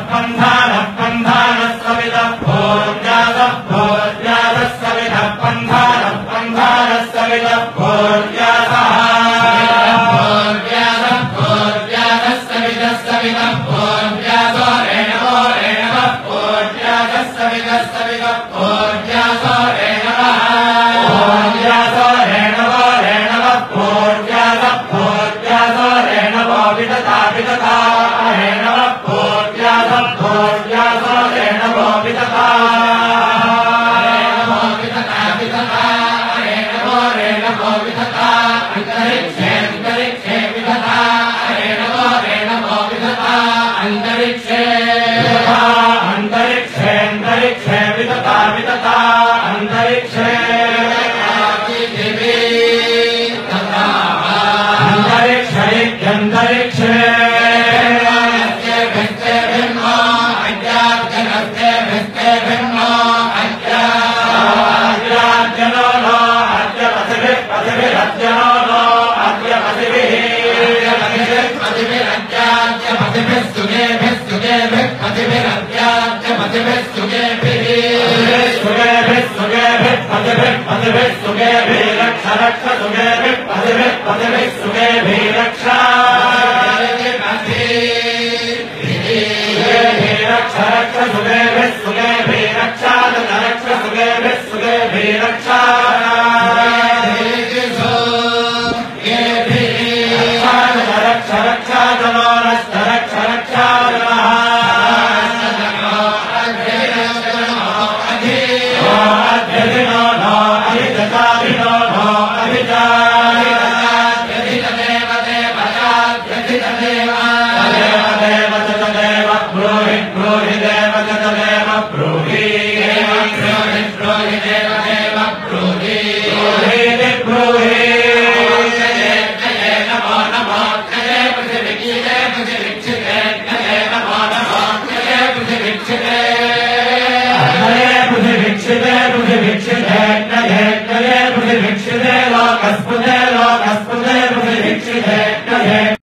पन्धानः पन्धानः सवितः भोज्यासः भोज्यासः सवितः पन्धानः पन्धानः सवितः भोज्यासः भोज्यासः भोज्यासः सवितः सवितः भोज्यासो रेणवो रेणवः भोज्यासः सवितः सवितः भोज्यासो रेणवः भोज्यासो रेणवो रेणवः भोज्यासः भोज्यासो रेणवो विदधा विदधा रेणवः भोज्यासः भोज्यासो रेणवो विदधा रेणवो विदधा विदधा रेणवो रेणवो विदधा अन्तरिक्षे अन्तरिक्षे विदधा रेणवो रेणवो विदधा अन्तरिक्षे अन्तरिक्षे अन्तरिक्षे विदधा विदधा अन्तरिक्षे अन्तरिक्षे इत्यन्तरिक्षे रक्षा